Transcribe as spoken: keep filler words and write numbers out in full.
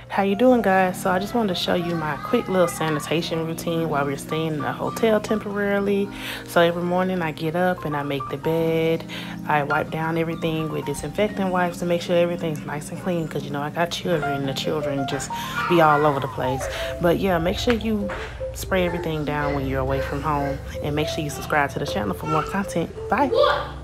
How you doing, guys? So I just wanted to show you my quick little sanitation routine while we're staying in the hotel temporarily. So every morning I get up and I make the bed. I wipe down everything with disinfectant wipes to make sure everything's nice and clean, because you know I got children and the children just be all over the place. But yeah, make sure you spray everything down when you're away from home, and make sure you subscribe to the channel for more content. Bye.